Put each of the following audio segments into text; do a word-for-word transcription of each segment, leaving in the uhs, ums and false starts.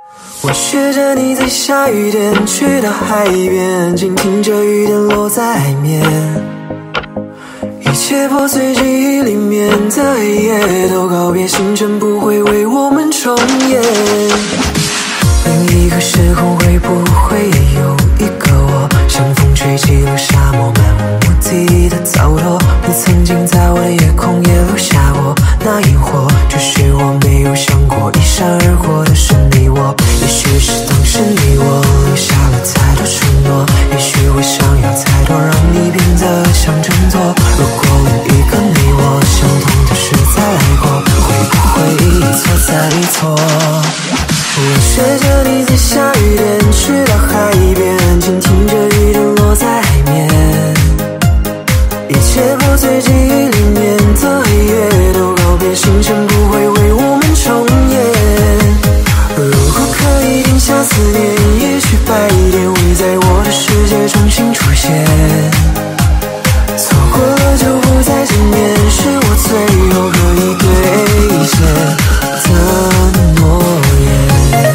我学着你在下雨天去到海边，静听着雨点落在海面，一切破碎记忆里面的一夜都告别，星辰不会为我们重演。另一个时空会不会也有一个我，像风吹起了沙漠漫无目的的糟粕，你曾经在我的夜空也留下过那萤火，只是我没有想过一闪而过的是你我。也许是当时你我留下了太多承诺，也许我想要太多让你变得像挣脱。如果另一个你我相同的事再来过，会不会一错再一错？我学着你在下雨天去到海边，静听着雨点落在海面，一切破碎记忆里面的一夜都告别，星辰不会为我们重演。如果可以停下思念，也许白一点会在我的世界重新出现。错过了就不再见面，是我最后可以兑现的诺言。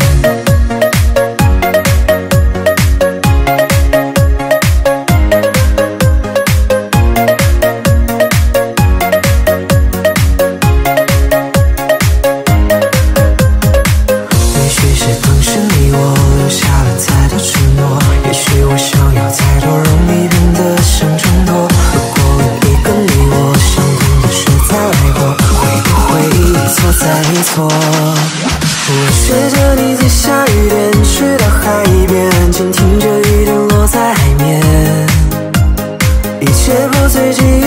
错，我学着你在下雨天去到海边，静听着雨点落在海面，一切破碎记忆